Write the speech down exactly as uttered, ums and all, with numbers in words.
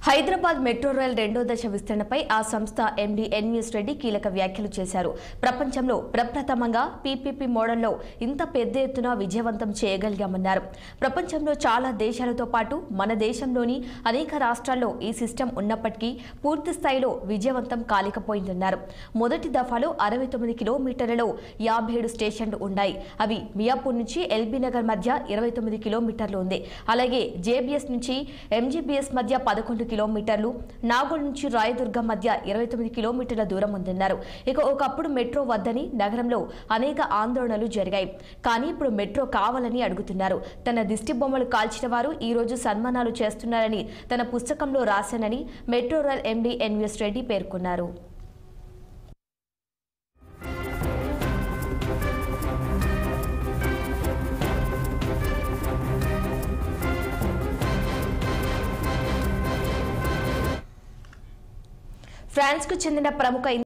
Hyderabad metro rail రెండో దశ విస్తరణపై ఆ సంస్థ ఎండీ ఎన్వీఎస్ రెడ్డి కీలక వ్యాఖ్యలు చేశారు. ప్రపంచంలో ప్రప్రథమంగా పీపీపీ మోడల్లో ఇంత పెద్ద ఎత్తున విజయవంతం చేయగలిగామన్నారు. ప్రపంచంలో చాలా దేశాలతో పాటు మన దేశంలోని అనేక రాష్ట్రాల్లో ఈ సిస్టమ్ ఉన్నప్పటికీ పూర్తి స్థాయిలో విజయవంతం కాలేకపోయిందన్నారు. మొదటి దఫాలో అరవై తొమ్మిది కిలోమీటర్లలో యాభై ఏడు స్టేషన్లు ఉన్నాయి. అవి మియాపూర్ నుంచి ఎల్బీ నగర్ మధ్య ఇరవై తొమ్మిది కిలోమీటర్లు ఉంది. అలాగే జేబీఎస్ నుంచి ఎంజీబీఎస్ మధ్య పదకొండు కిలోమీటర్లు, నాగోల్ నుంచి రాయదుర్గం మధ్య ఇరవై తొమ్మిది కిలోమీటర్ల దూరం ఉందన్నారు. ఇక ఒకప్పుడు మెట్రో వద్దని నగరంలో అనేక ఆందోళనలు జరిగాయి. కానీ ఇప్పుడు మెట్రో కావాలని అడుగుతున్నారు. తన దిష్టి బొమ్మలు కాల్చిన వారు ఈ రోజు సన్మానాలు చేస్తున్నారని తన పుస్తకంలో రాశానని metro rail MD NVS Reddy పేర్కొన్నారు. ఫ్రాన్స్ కు చెందిన ప్రముఖ